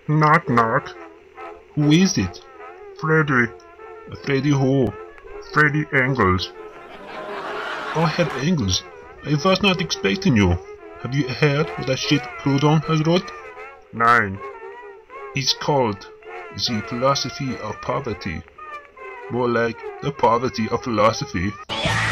Knock knock. Who is it? Freddy. Freddy who? Freddy Engels. Oh, Herr Engels, I was not expecting you. Have you heard what that shit Proudhon has wrote? Nein. It's called The Philosophy of Poverty. More like the poverty of philosophy.